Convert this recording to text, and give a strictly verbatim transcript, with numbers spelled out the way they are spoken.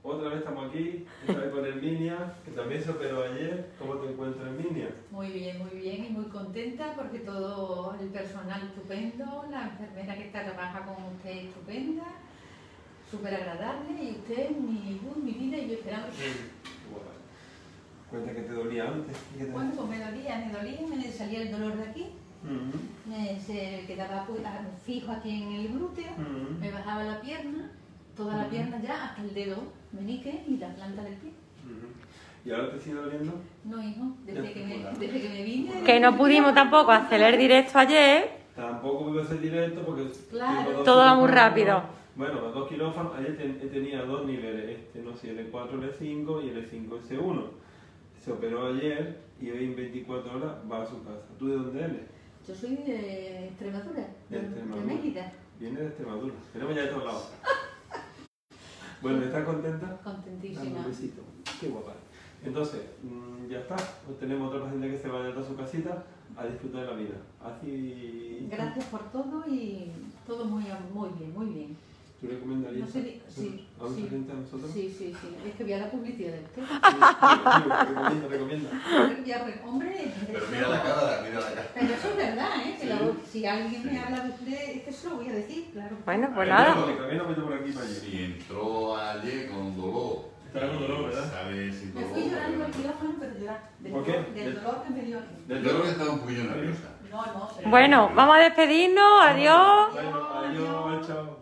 Otra vez estamos aquí, esta vez con Herminia, que también se operó ayer. ¿Cómo te encuentras, Herminia? Muy bien, muy bien y muy contenta porque todo el personal estupendo, la enfermera que está trabaja con usted estupenda, súper agradable y usted mi luz, mi vida y yo esperando. Bueno, cuenta que te dolía antes. ¿Qué te... Bueno, pues me dolía, me dolía, me salía el dolor de aquí, uh-huh. me se quedaba fijo aquí en el glúteo, uh-huh. me bajaba la pierna, toda la uh-huh. pierna ya hasta el dedo meñique y la planta del pie. Uh-huh. ¿Y ahora te sigue doliendo? No, hijo, desde, que me, desde que me vine... Que no pudimos tampoco hacer el directo ayer. Tampoco pude hacer directo porque... Claro. Todo va muy rápido. Bueno, los dos quirófanos, ayer ten, tenía dos niveles, este, no sé, L cuatro, L cinco y L cinco, S uno. Se operó ayer y hoy en veinticuatro horas va a su casa. ¿Tú de dónde eres? Yo soy de Extremadura, de, de, Extremadura. de Mérida. Viene de Extremadura, tenemos ya de todos lados. Bueno, ¿estás contenta? Contentísima. Dame un besito, qué guapa. Entonces, ya está, tenemos otra paciente que se va a su casita a disfrutar de la vida. Así... Gracias por todo y todo muy, muy bien, muy bien. ¿Tú recomendarías no sé, sí, a mucha sí, gente a nosotros? Sí, sí, sí. Es que voy a la publicidad de usted. Sí, sí, recomienda, recomienda. Hombre, pero mira la cara, mira la cara. Pero eso es verdad, ¿eh? Que sí. la, si alguien me habla de usted, es que eso lo voy a decir, claro. Bueno, pues ver, nada. Camino meto por aquí para allá. Y entró ayer con dolor. Estaba con dolor, ¿verdad? ¿Sabes si dolor? Me fui llorando al quirófano, pero llorar. ¿Por qué? Del dolor que me dio aquí. Yo creo que estaba un poquillo nerviosa. No, no. Bueno, vamos a despedirnos. Adiós. Bueno, adiós, chao.